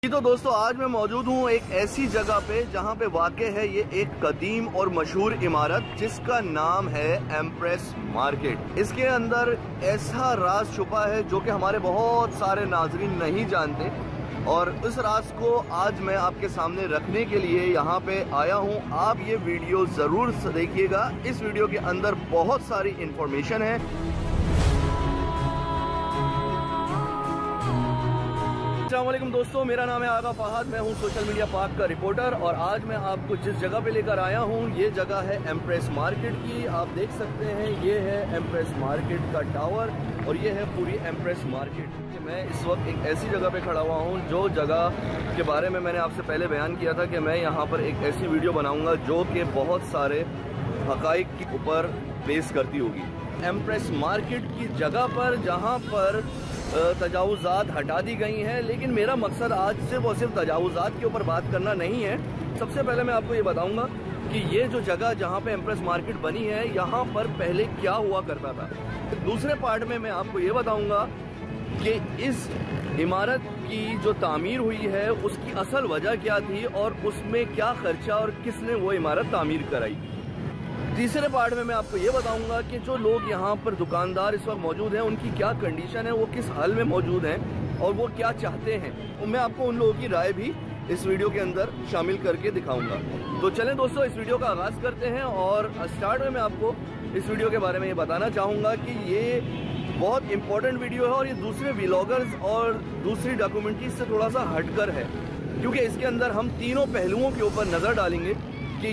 तो दोस्तों आज मैं मौजूद हूँ एक ऐसी जगह पे जहाँ पे वाक़ है ये एक कदीम और मशहूर इमारत जिसका नाम है एम्प्रेस मार्केट। इसके अंदर ऐसा राज छुपा है जो कि हमारे बहुत सारे नाजरीन नहीं जानते और इस राज को आज मैं आपके सामने रखने के लिए यहाँ पे आया हूँ। आप ये वीडियो ज़रूर देखिएगा। इस वीडियो के अंदर बहुत सारी इंफॉर्मेशन है। अस्सलामुअलैकुम दोस्तों, मेरा नाम है आगा फहद, मैं हूं सोशल मीडिया पाक का रिपोर्टर और आज मैं आपको जिस जगह पे लेकर आया हूं ये जगह है एम्प्रेस मार्केट की। आप देख सकते हैं ये है एम्प्रेस मार्केट का टावर और ये है पूरी एम्प्रेस मार्केट। मैं इस वक्त एक ऐसी जगह पे खड़ा हुआ हूं जो जगह के बारे में मैंने आपसे पहले बयान किया था कि मैं यहाँ पर एक ऐसी वीडियो बनाऊँगा जो कि बहुत सारे हक़ाइक़ के ऊपर बेस करती होगी। एम्प्रेस मार्केट की जगह पर जहाँ पर तजावुज़ात हटा दी गई हैं, लेकिन मेरा मकसद आज सिर्फ और सिर्फ तजावुज़ात के ऊपर बात करना नहीं है। सबसे पहले मैं आपको ये बताऊंगा कि ये जो जगह जहाँ पे एम्प्रेस मार्केट बनी है यहाँ पर पहले क्या हुआ करता था। दूसरे पार्ट में मैं आपको ये बताऊंगा कि इस इमारत की जो तामीर हुई है उसकी असल वजह क्या थी और उसमें क्या खर्चा और किसने वो इमारत तामीर कराई। तीसरे पार्ट में मैं आपको ये बताऊंगा कि जो लोग यहाँ पर दुकानदार इस वक्त मौजूद हैं उनकी क्या कंडीशन है, वो किस हाल में मौजूद हैं और वो क्या चाहते हैं। और मैं आपको उन लोगों की राय भी इस वीडियो के अंदर शामिल करके दिखाऊंगा। तो चलें दोस्तों, इस वीडियो का आगाज़ करते हैं और स्टार्ट में मैं आपको इस वीडियो के बारे में ये बताना चाहूँगा कि ये बहुत इंपॉर्टेंट वीडियो है और ये दूसरे व्लॉगर्स और दूसरी डॉक्यूमेंट्री से थोड़ा सा हटकर है, क्योंकि इसके अंदर हम तीनों पहलुओं के ऊपर नज़र डालेंगे कि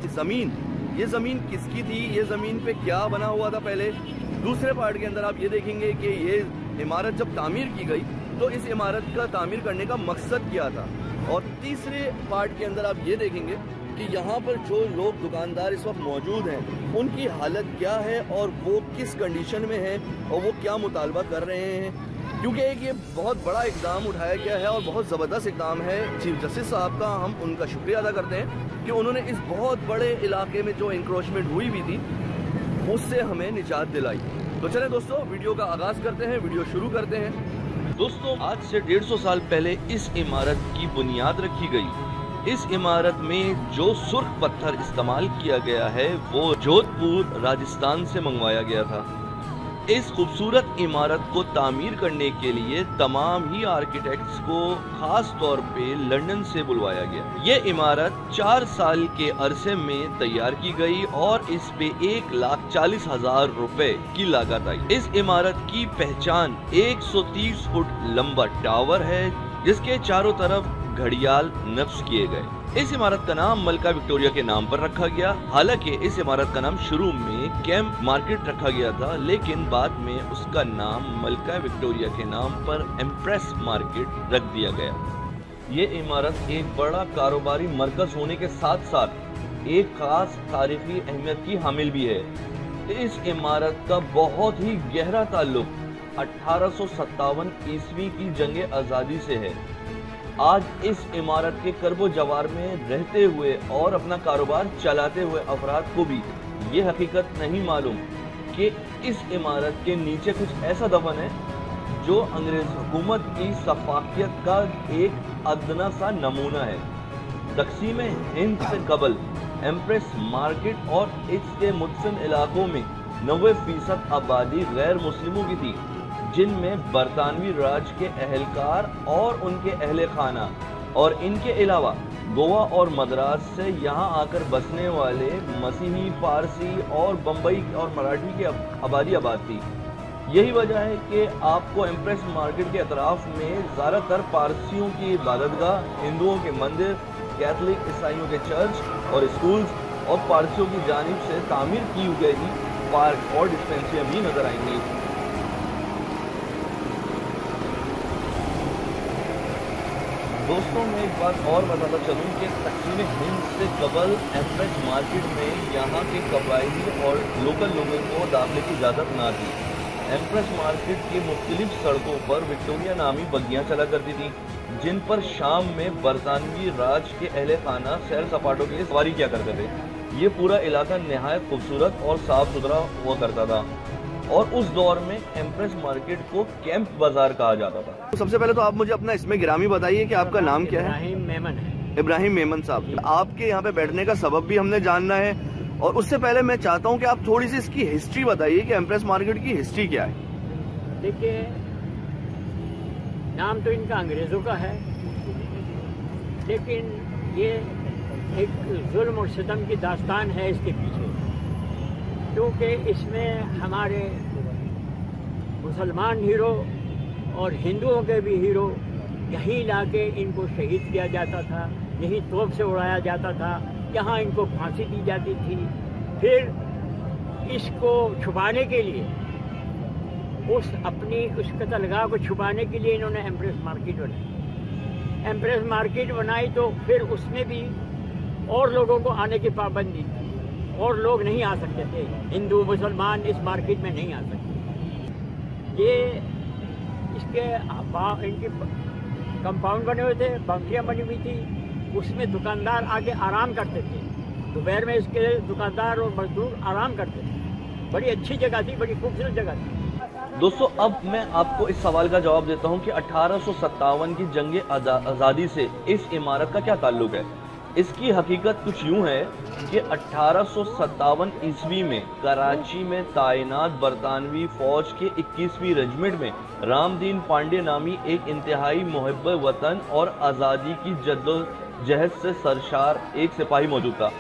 ये ज़मीन किसकी थी, ये ज़मीन पे क्या बना हुआ था पहले। दूसरे पार्ट के अंदर आप ये देखेंगे कि ये इमारत जब तामीर की गई तो इस इमारत का तामीर करने का मकसद क्या था। और तीसरे पार्ट के अंदर आप ये देखेंगे कि यहाँ पर जो लोग दुकानदार इस वक्त मौजूद हैं उनकी हालत क्या है और वो किस कंडीशन में है और वो क्या मुतालबा कर रहे हैं। क्योंकि एक ये बहुत बड़ा इक़दाम उठाया गया है और बहुत ज़बरदस्त इक़दाम है। चीफ जस्टिस साहब का हम उनका शुक्रिया अदा करते हैं कि उन्होंने इस बहुत बड़े इलाके में जो इंक्रोचमेंट हुई भी थी उससे हमें निजात दिलाई। तो चलें दोस्तों, वीडियो का आगाज़ करते हैं, वीडियो शुरू करते हैं। दोस्तों, आज से 150 साल पहले इस इमारत की बुनियाद रखी गई। इस इमारत में जो सुर्ख पत्थर इस्तेमाल किया गया है वो जोधपुर राजस्थान से मंगवाया गया था। इस खूबसूरत इमारत को तामीर करने के लिए तमाम ही आर्किटेक्ट्स को खास तौर पे लंदन से बुलवाया गया। ये इमारत 4 साल के अरसे में तैयार की गई और इस पे 1,40,000 रुपए की लागत आई। इस इमारत की पहचान 130 फुट लंबा टावर है जिसके चारों तरफ घड़ियाल नक्श किए गए। इस इमारत का नाम मलका विक्टोरिया के नाम पर रखा गया। हालांकि इस इमारत का नाम शुरू में कैंप मार्केट रखा गया था, लेकिन बाद में उसका नाम मलका विक्टोरिया के नाम पर एम्प्रेस मार्केट रख दिया गया। ये इमारत एक बड़ा कारोबारी मरकज होने के साथ साथ एक खास तारीखी अहमियत की हामिल भी है। इस इमारत का बहुत ही गहरा ताल्लुक 1857 ईस्वी की जंग आज़ादी से है। आज इस इमारत के करबो जवार में रहते हुए और अपना कारोबार चलाते हुए अफराद को भी ये हकीकत नहीं मालूम कि इस इमारत के नीचे कुछ ऐसा दफन है जो अंग्रेज हुकूमत की सफाकियत का एक अदना सा नमूना है। तकसीम हिंद से कबल एम्प्रेस मार्केट और इसके मुतसिन इलाकों में 90% आबादी गैर मुस्लिमों की थी, जिनमें बरतानवी राज के अहलकार और उनके अहले खाना और इनके अलावा गोवा और मद्रास से यहाँ आकर बसने वाले मसीही, पारसी और बम्बई और मराठी की आबादी आबाद थी। यही वजह है कि आपको एम्प्रेस मार्केट के अतराफ में ज़्यादातर पारसियों की इबादतगाह, हिंदुओं के मंदिर, कैथलिक ईसाइयों के चर्च और स्कूल्स और पारसियों की जानिब से तामीर की गई पार्क और डिस्पेंसरियाँ भी नजर आएंगी। दोस्तों, मैं एक बात और बताता चलूँ कि तकसीम हिंद से कबल एम्प्रेस मार्केट में यहाँ के कबायली और लोकल लोगों को दाखिले की इजाज़त ना थी। एम्प्रेस मार्केट की मुख्तलिफ सड़कों पर विक्टोरिया नामी बग्गियाँ चला करती थी, जिन पर शाम में बरतानवी राज के अहले खाना सैर सपाटों के लिए सवारी किया करते थे। ये पूरा इलाका नहायत खूबसूरत और साफ सुथरा हुआ करता था। और उस दौर में एम्प्रेस मार्केट को कैंप बाजार कहा जाता था। तो सबसे पहले तो आप मुझे अपना इसमें गिरामी बताइए कि आपका नाम क्या है? इब्राहिम मेमन है। इब्राहिम मेमन साहब, आपके यहाँ पे बैठने का सबब भी हमने जानना है, और उससे पहले मैं चाहता हूँ कि आप थोड़ी सी इसकी हिस्ट्री बताइए कि एम्प्रेस मार्केट की हिस्ट्री क्या है। देखिए, नाम तो इनका अंग्रेज़ों का है, लेकिन ये एक जुल्म और सितम की दास्तान है इसके पीछे, क्योंकि इसमें हमारे मुसलमान हीरो और हिंदुओं के भी हीरो यहीं लाके इनको शहीद किया जाता था, यहीं तोप से उड़ाया जाता था, यहाँ इनको फांसी दी जाती थी। फिर इसको छुपाने के लिए, उस कत्लगाह को छुपाने के लिए इन्होंने एम्प्रेस मार्केट बनाई। एम्प्रेस मार्केट बनाई तो फिर उसमें भी और लोगों को आने की पाबंदी थी, और लोग नहीं आ सकते थे, हिंदू मुसलमान इस मार्केट में नहीं आ सकते। ये इसके इनके कंपाउंड बने हुए थे, बाउंड्रियाँ बनी हुई थी, उसमें दुकानदार आके आराम करते थे। दोपहर में इसके दुकानदार और मजदूर आराम करते थे। बड़ी अच्छी जगह थी, बड़ी खूबसूरत जगह थी। दोस्तों, अब मैं आपको इस सवाल का जवाब देता हूं कि 1857 की जंग आज़ादी से इस इमारत का क्या ताल्लुक है। इसकी हकीकत कुछ यूं है कि 1857 ईस्वी में कराची में तैनात बरतानवी फौज के 21वीं रेजिमेंट में रामदीन पांडे नामी एक इंतहाई मुहब्ब वतन और आज़ादी की जद्दोजहद से सरशार एक सिपाही मौजूद था।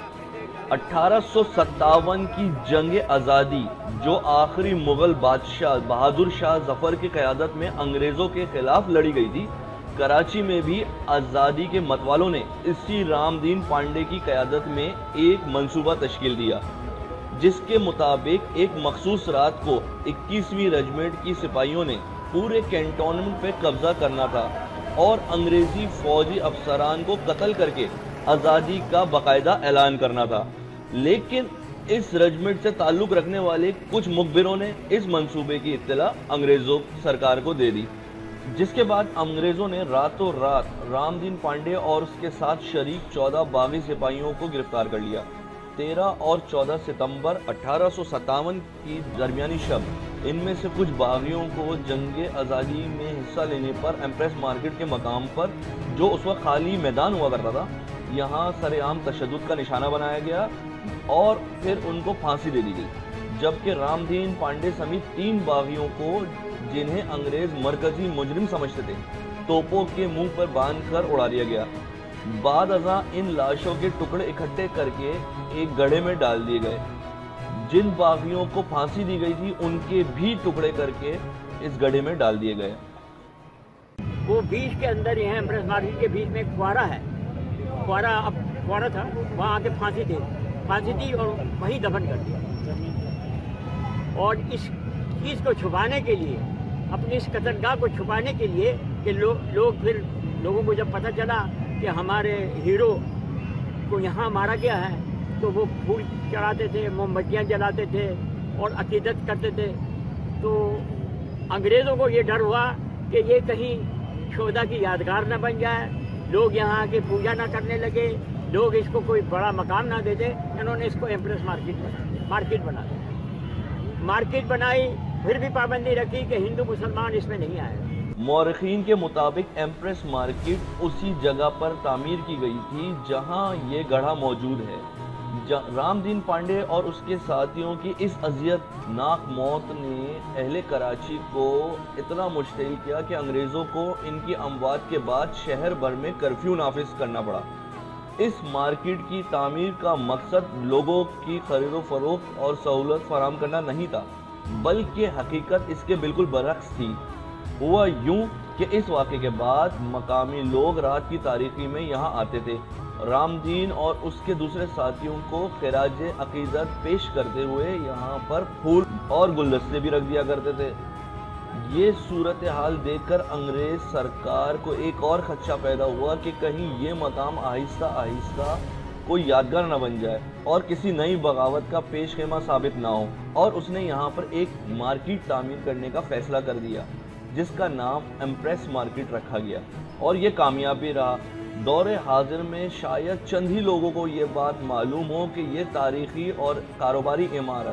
1857 की जंग आज़ादी, जो आखिरी मुगल बादशाह बहादुर शाह जफर की क़यादत में अंग्रेज़ों के खिलाफ लड़ी गई थी, कराची में भी आज़ादी के मतवालों ने इसी रामदीन पांडे की क़यादत में एक मंसूबा तश्कील दिया, जिसके मुताबिक एक मखसूस रात को 21वीं रेजिमेंट की सिपाहियों ने पूरे कैंटोनमेंट पे कब्जा करना था और अंग्रेजी फौजी अफसरान को कत्ल करके आज़ादी का बाकायदा ऐलान करना था। लेकिन इस रेजिमेंट से ताल्लुक़ रखने वाले कुछ मुखबिरों ने इस मंसूबे की इत्तला अंग्रेज़ों सरकार को दे दी, जिसके बाद अंग्रेज़ों ने रातों रात रामदीन पांडे और उसके साथ शरीक 14 बागी सिपाहियों को गिरफ्तार कर लिया। 13 और 14 सितंबर 1857 की दरमियानी शब इनमें से कुछ बागियों को जंग आज़ादी में हिस्सा लेने पर एम्प्रेस मार्केट के मकाम पर, जो उस वक्त खाली मैदान हुआ करता था, यहाँ सरेआम तशद्दुद का निशाना बनाया गया और फिर उनको फांसी दे दी गई। जबकि रामदीन पांडे समेत 3 बागियों को, जिन्हें अंग्रेज मरकजी मुजरिम समझते थे, तोपों के मुंह पर बांधकर उड़ा दिया गया। बाद अज़ां इन लाशों के टुकड़े इकट्ठे करके एक गड्ढे में डाल दिए गए। जिन बागियों को फांसी दी गई थी, उनके भी टुकड़े करके इस गड्ढे में डाल दिए गए। वो बीच के अंदर ही है, एम्प्रेस मार्केट के बीच में एक फुआरा है। फुआरा था, वहाँ आके फांसी दी और वहीं दफन कर दिया। और इस चीज़ को छुपाने के लिए, अपनी इस कत्लगाह को छुपाने के लिए कि लोगों को जब पता चला कि हमारे हीरो को यहाँ मारा गया है, तो वो फूल चढ़ाते थे, मोमबत्तियाँ जलाते थे और अकीदत करते थे। तो अंग्रेज़ों को ये डर हुआ कि ये कहीं शोधा की यादगार न बन जाए, लोग यहाँ आके पूजा ना करने लगे, लोग इसको कोई बड़ा मकाम ना दे दे। इन्होंने इसको एम्प्रेस मार्केट बनाई, फिर भी पाबंदी रखी कि हिंदू मुसलमान इसमें नहीं आए। मौरखीन के मुताबिक एम्प्रेस मार्केट उसी जगह पर तामीर की गई थी जहां ये गढ़ा मौजूद है। रामदीन पांडे और उसके साथियों की इस अजियतनाक मौत ने अहले कराची को इतना मुश्तिल किया कि अंग्रेज़ों को इनकी अमवात के बाद शहर भर में कर्फ्यू नाफिज करना पड़ा। इस मार्केट की तामीर का मकसद लोगों की खरीदो फरोख्त और सहूलत फराहम करना नहीं था, बल्कि हकीकत इसके बिल्कुल बरअक्स थी। हुआ यूं कि इस वाक़े के बाद मकामी लोग रात की तारीकी में यहाँ आते थे। रामदीन और उसके दूसरे साथियों को खिराज अकीदत पेश करते हुए यहाँ पर फूल और गुलदस्ते भी रख दिया करते थे। ये सूरत हाल देखकर अंग्रेज सरकार को एक और खदशा पैदा हुआ कि कहीं ये मकाम आहिस्ता आहिस्ता कोई यादगार न बन जाए और किसी नई बगावत का पेशखेमा साबित ना हो, और उसने यहाँ पर एक मार्केट तामीर करने का फैसला कर दिया, जिसका नाम एम्प्रेस मार्केट रखा गया, और ये कामयाब भी रहा। दौरे हाजिर में शायद चंद ही लोगों को ये बात मालूम हो कि ये तारीखी और कारोबारी इमारत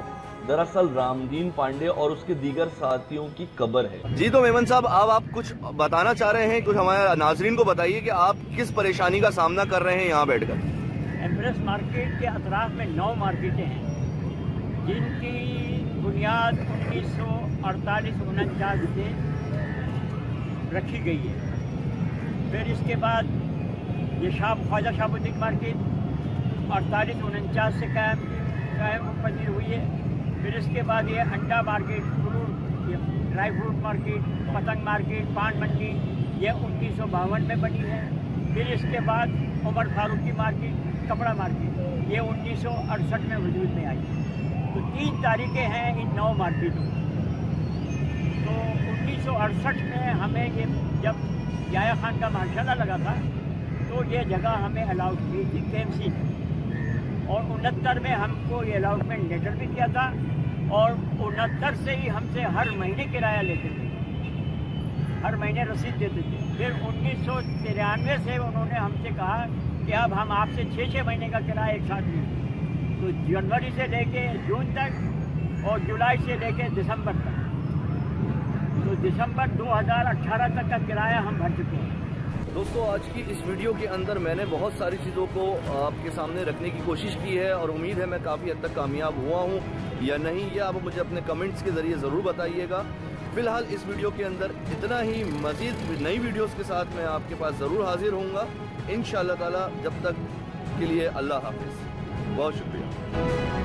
दरअसल रामदीन पांडे और उसके दीगर साथियों की कब्र है। जी तो मेमन साहब, अब आप कुछ बताना चाह रहे हैं, कुछ हमारे नाजरीन को बताइए कि आप किस परेशानी का सामना कर रहे हैं यहाँ बैठकर। एम्प्रेस मार्केट के अतराफ में 9 मार्केटें हैं जिनकी बुनियाद 1948-49 से रखी गई है। फिर इसके बाद ये ख्वाजा शाहबुद्दीन मार्केट 48-49 से कायम पनीर हुई है। फिर इसके बाद ये अंडा मार्केट, ड्राई फ्रूट मार्केट, पतंग मार्केट, पान मंडी ये 1952 में बनी है। फिर इसके बाद उमर फारूक की मार्केट, कपड़ा मार्केट ये 1968 में वजूद में आई। तो 3 तारीखें हैं इन 9 मार्केटों। तो 1968 में हमें ये जब याया खान का मार्शाला लगा था तो ये जगह हमें अलाउड की थी KMC ने, और 69 में हमको ये अलाउटमेंट लेटर भी किया था, और 69 से ही हमसे हर महीने किराया लेते थे, हर महीने रसीद देते थे। फिर 1993 से उन्होंने हमसे कहा कि अब हम आपसे 6-6 महीने का किराया एक साथ लेंगे। तो जनवरी से लेके जून तक और जुलाई से लेके दिसंबर तक, तो दिसंबर 2018 तक का किराया हम भर चुके हैं। दोस्तों, आज की इस वीडियो के अंदर मैंने बहुत सारी चीज़ों को आपके सामने रखने की कोशिश की है, और उम्मीद है मैं काफ़ी हद तक कामयाब हुआ हूँ या नहीं, ये आप मुझे अपने कमेंट्स के ज़रिए ज़रूर बताइएगा। फ़िलहाल इस वीडियो के अंदर इतना ही। मज़ीद नई वीडियोस के साथ मैं आपके पास ज़रूर हाजिर होऊंगा इंशाअल्लाह ताला। जब तक के लिए अल्लाह हाफिज़, बहुत शुक्रिया।